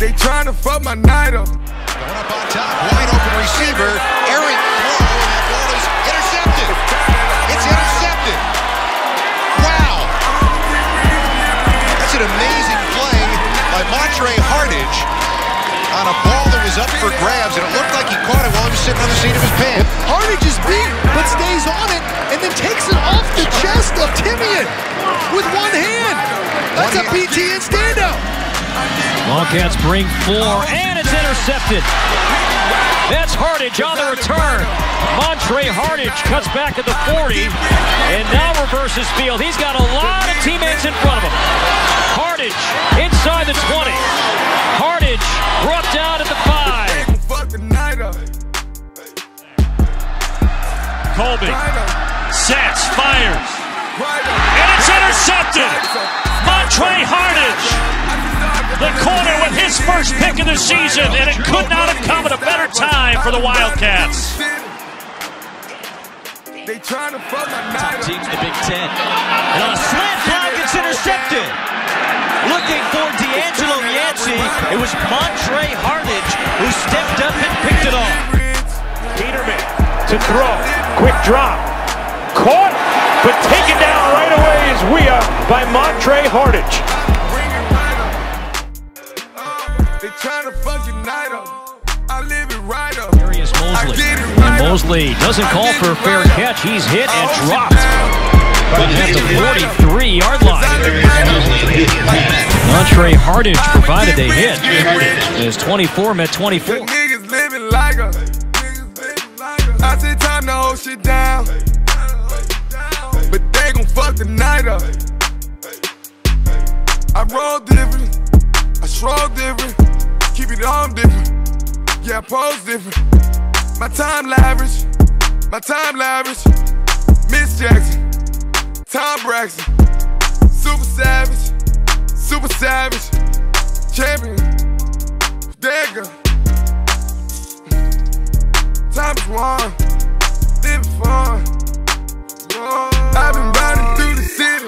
They trying to fuck my night up. Going up on top, wide open receiver, errant throw, and that ball is intercepted. It's intercepted. Wow. That's an amazing play by Montre Hardage on a ball that was up for grabs, and it looked like he caught it while he was sitting on the seat of his pants. Hardage is beat, but stays on it, and then takes it off the chest of Timian with one hand. That's a BTN standout. Wildcats bring 4, and it's intercepted. That's Hardage on the return. Montre Hardage cuts back at the 40, and now reverses field. He's got a lot of teammates in front of him. Hardage inside the 20. Hardage brought down at the 5. Colby sets, fires, and it's intercepted. Montre Hardage, the corner with his first pick of the season, and it could not have come at a better time for the Wildcats. They trying to fuck my night Top up. teams in the Big Ten. And on a slant block, it's intercepted. Looking for D'Angelo Yancey. It was Montre Hardage who stepped up and picked it off. Peterman to throw. Quick drop. Caught, but taken down right away is Weah by Montre Hardage. They trying to fuck your night up. I live it right up. Darius Mosley. And Mosley doesn't call for a fair catch. He's hit and dropped. But at the 43-yard line. Montre Hardage provided a hit. As 24 met 24. Niggas living like us. I said time to hold shit down. But they gon' fuck the night up. I roll different. I stroll different. Keep it on different. Yeah, I pose different. My time lavish. My time lavish. Miss Jackson. Tom Braxton. Super savage. Super savage. Champion. Dagger. Time is one. Living fun. I've been riding through the city.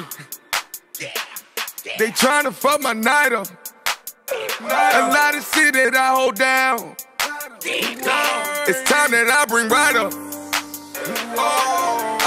They tryna fuck my night up. A lot of shit that I hold down. It's time that I bring right up.